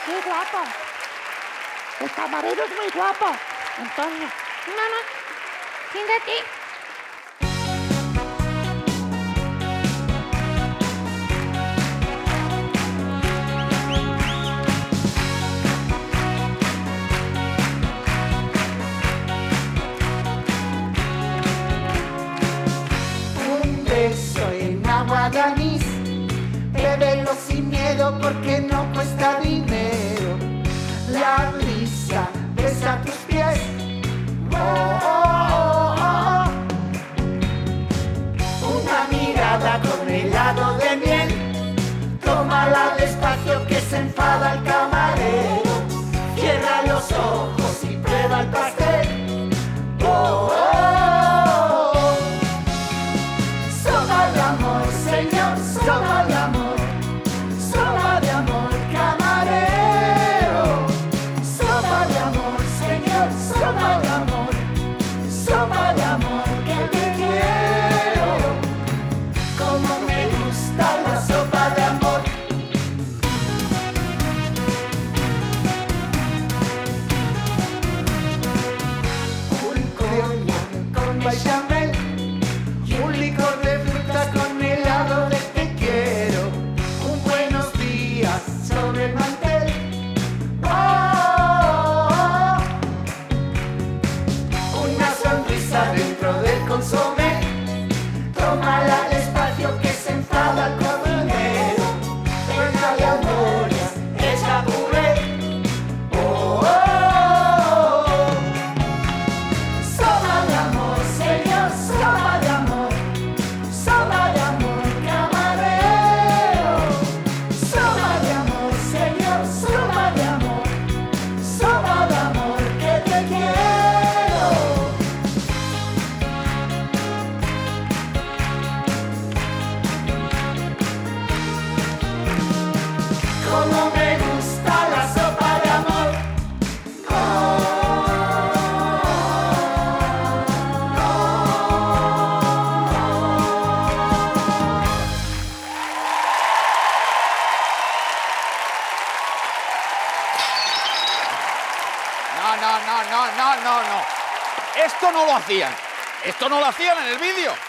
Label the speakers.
Speaker 1: Qué guapo. El camarero es muy guapo, Antonio. Mamá, siéntate.
Speaker 2: Un beso en agua de anís, bébelo sin miedo porque no cuesta dinero. La brisa besa tus pies, oh, oh, oh, oh. Una mirada con helado de miel, tómala despacio que se enfada el camarero. Cierra los ojos y prueba el pastel, oh, oh, oh. Sopa de amor, señor, sopa de amor, sopa de amor, camarero. Sopa de amor, señor, sopa de amor, sopa de amor, que te quiero. Como me gusta la sopa de amor. Un cognac con bechamel, un licor de fruta con helado de te quiero. Un buenos días sobre el mantel, oh, una sonrisa dentro del consomé. Tómala despacio que se enfada el cocinero. Échale alborias, echa puré, oh, oh, oh. Sopa de amor, señor, sopa de amor, sopa de amor, camarero. Sopa de amor, señor, sopa de amor, sopa de amor, que te quiero. Como me gusta la sopa de amor.
Speaker 3: No. Esto no lo hacían. Esto no lo hacían en el vídeo.